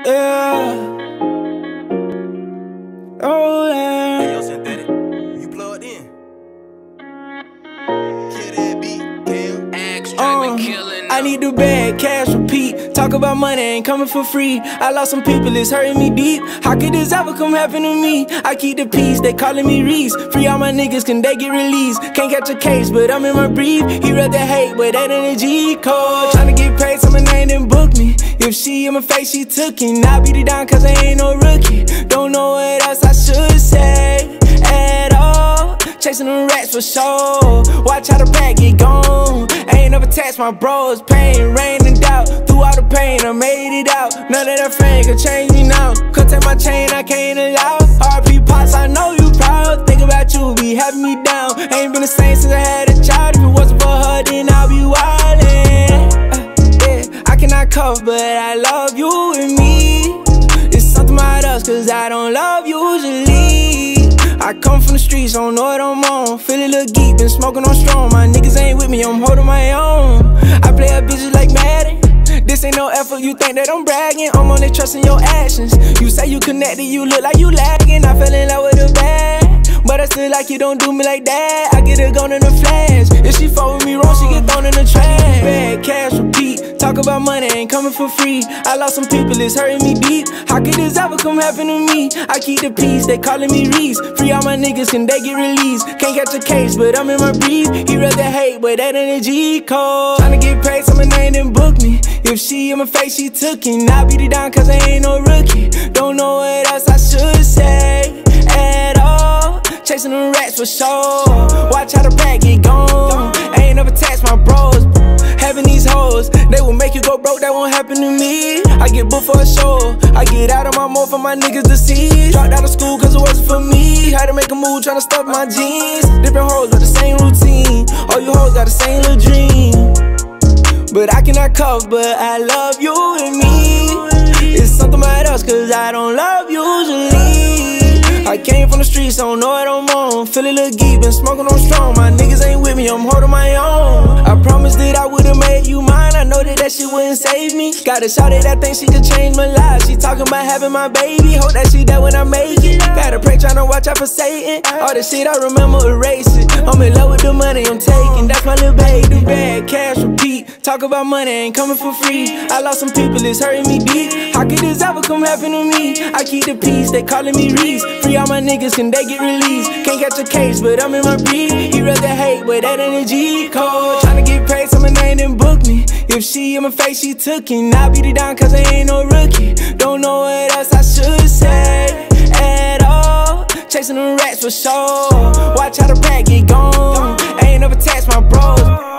Yeah. Oh yeah. Hey, yo, Synthetic, you plugged in? Kill that beat, I need the bag, cash repeat. Talk about money ain't coming for free. I lost some people, it's hurting me deep. How could this ever come happen to me? I keep the peace, they calling me Reese. Free all my niggas, can they get released? Can't catch a case, but I'm in my brief. He rather hate, but that energy cold. Tryna get paid, so my name didn't book me. If she in my face, she took it. I beat it down cause I ain't no rookie. Don't know what else I should say at all. Chasing them rats for sure. Watch how the bag get gone. Ain't never taxed my bros. Pain, rain, and doubt. Through all the pain, I made it out. None of that fame can change me now. Cut take my chain, I can't allow. RP Pops, I know you proud. Think about you, be having me down. Ain't been the same since I had a child. If it wasn't for her, then I'll be wildin'. Yeah, I cannot cough, but I love you and me. It's something about us, cause I don't love usually. I come from the streets, don't know what I'm on. Feel a little geek, been smoking on strong. My niggas ain't with me, I'm holding my own. I play a bitches like Madden. This ain't no effort, you think that I'm bragging. I'm only trusting your actions. You say you connected, you look like you lagging. I fell in love with a bad, but I still like you, don't do me like that. I get it gone in a flash. If she fuck with me wrong, she get thrown in the trash. Bad cash repeat. Talk about money ain't coming for free. I lost some people, it's hurting me deep. How could this ever come happen to me? I keep the peace, they calling me Reese. Free all my niggas, can they get released? Can't catch a case, but I'm in my brief. He rather hate, but that energy cold. Tryna get paid, so my name didn't book me. If she in my face, she took it. I beat it down cause I ain't no rookie. Don't know what else I should say at all. Chasing them rats for sure. Watch how the bag get gone. Ain't never taxed my bros. Having these hoes, they will make you go broke, that won't happen to me. I get booked for a show, I get out of my mode for my niggas to see. Dropped out of school cause it wasn't for me. Had to make a move, tryna stuff my jeans. Different hoes with the same routine. All you hoes got the same little dream. But I cannot cough, but I love you and me. It's something about us cause I don't love usually. I came from the streets, I don't know what I'm on. Feel a little geek, been smoking on strong. My niggas ain't with me, I'm holding my own. I promised that I would've made you mine. I know that shit wouldn't save me. Got a shawty that think she could change my life. She talking about having my baby. Hope that she there when I make it. Gotta pray, tryna watch out for Satan. All the shit I remember, erase it. I'm in love with the money I'm taking, that's my little baby. Bad cash repeat. Talk about money ain't coming for free. I lost some people, it's hurting me deep. How could this ever come happen to me? I keep the peace, they calling me Reese. Free all my niggas, can they get released? Can't catch a case, but I'm in my brief. He rather hate, but that energy cold. Tryna get paid, so my name didn't book me. If she in my face, she took it. I beat it down cause I ain't no rookie. Don't know what else I should say at all. Chasing them rats for sure. Watch how the bag get gone. Ain't never taxed my bros.